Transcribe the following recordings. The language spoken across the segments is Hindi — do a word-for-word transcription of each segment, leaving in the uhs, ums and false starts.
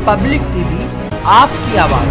पब्लिक टीवी, आपकी आवाज।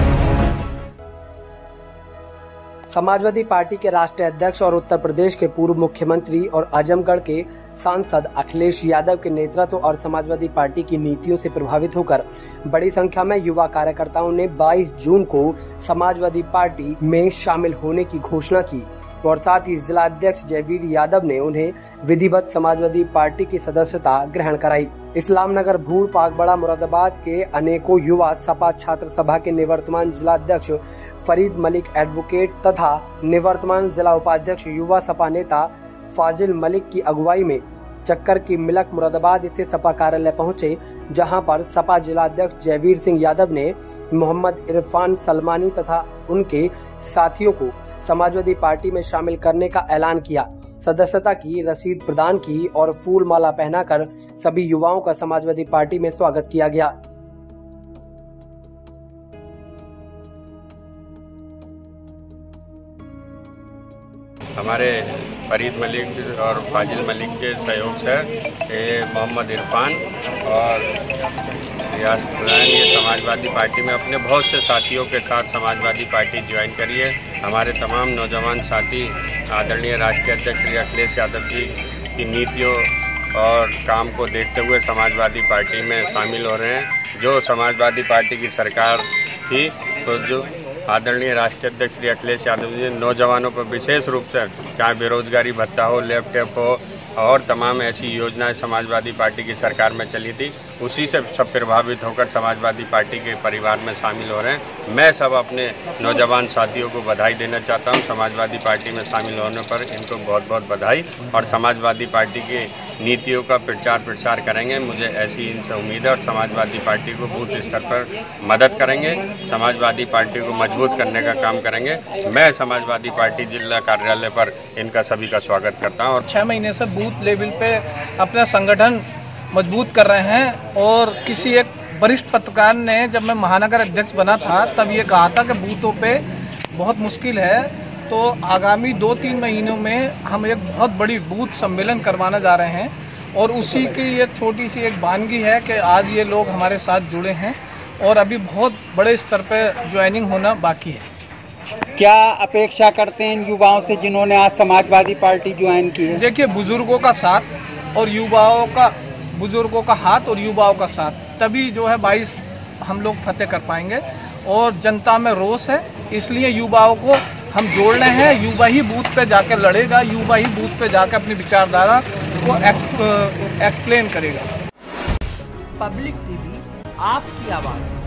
समाजवादी पार्टी के राष्ट्रीय अध्यक्ष और उत्तर प्रदेश के पूर्व मुख्यमंत्री और आजमगढ़ के सांसद अखिलेश यादव के नेतृत्व और समाजवादी पार्टी की नीतियों से प्रभावित होकर बड़ी संख्या में युवा कार्यकर्ताओं ने बाईस जून को समाजवादी पार्टी में शामिल होने की घोषणा की और साथ ही जिला अध्यक्ष जयवीर यादव ने उन्हें विधिवत समाजवादी पार्टी की सदस्यता ग्रहण कराई। इस्लामनगर, भूड़, पागबड़ा, मुरादाबाद के अनेकों युवा सपा छात्र सभा के निवर्तमान जिला अध्यक्ष फरीद मलिक एडवोकेट तथा निवर्तमान जिला उपाध्यक्ष युवा सपा नेता फाजिल मलिक की अगुवाई में चक्कर की मिलक मुरादाबाद स्थित सपा कार्यालय पहुंचे, जहां पर सपा जिला अध्यक्ष जयवीर सिंह यादव ने मोहम्मद इरफान सलमानी तथा उनके साथियों को समाजवादी पार्टी में शामिल करने का ऐलान किया, सदस्यता की रसीद प्रदान की और फूल माला पहनाकर सभी युवाओं का समाजवादी पार्टी में स्वागत किया गया। हमारे फरीद मलिक और फाजिल मलिक के सहयोग से ये मोहम्मद इरफान और रियाज खुरान ये समाजवादी पार्टी में अपने बहुत से साथियों के साथ समाजवादी पार्टी ज्वाइन करी है। हमारे तमाम नौजवान साथी आदरणीय राष्ट्रीय अध्यक्ष श्री अखिलेश यादव जी की नीतियों और काम को देखते हुए समाजवादी पार्टी में शामिल हो रहे हैं। जो समाजवादी पार्टी की सरकार थी तो जो आदरणीय राष्ट्रीय अध्यक्ष श्री अखिलेश यादव जी ने नौजवानों पर विशेष रूप से चाहे बेरोजगारी भत्ता हो, लैपटॉप हो और तमाम ऐसी योजनाएं समाजवादी पार्टी की सरकार में चली थी, उसी से सब प्रभावित होकर समाजवादी पार्टी के परिवार में शामिल हो रहे हैं। मैं सब अपने नौजवान साथियों को बधाई देना चाहता हूं। समाजवादी पार्टी में शामिल होने पर इनको बहुत बहुत बधाई और समाजवादी पार्टी की नीतियों का प्रचार प्रसार करेंगे। मुझे ऐसी इनसे उम्मीद है और समाजवादी पार्टी को बूथ स्तर पर मदद करेंगे, समाजवादी पार्टी को मजबूत करने का काम करेंगे। मैं समाजवादी पार्टी जिला कार्यालय पर इनका सभी का स्वागत करता हूँ। छः महीने से बूथ लेवल पे अपना संगठन मजबूत कर रहे हैं और किसी एक वरिष्ठ पत्रकार ने जब मैं महानगर अध्यक्ष बना था तब ये कहा था कि बूथों पे बहुत मुश्किल है, तो आगामी दो तीन महीनों में हम एक बहुत बड़ी बूथ सम्मेलन करवाना जा रहे हैं और उसी की ये छोटी सी एक वानगी है कि आज ये लोग हमारे साथ जुड़े हैं और अभी बहुत बड़े स्तर पे ज्वाइनिंग होना बाकी है। क्या अपेक्षा करते हैं इन युवाओं से जिन्होंने आज समाजवादी पार्टी ज्वाइन की है? देखिए, बुजुर्गों का साथ और युवाओं का बुजुर्गों का हाथ और युवाओं का साथ, तभी जो है बाईस हम लोग फतेह कर पाएंगे और जनता में रोष है, इसलिए युवाओं को हम जोड़ रहे हैं। युवा ही बूथ पे जाकर लड़ेगा, युवा ही बूथ पे जाकर अपनी विचारधारा को एक्सप्लेन करेगा। पब्लिक टीवी, आपकी आवाज।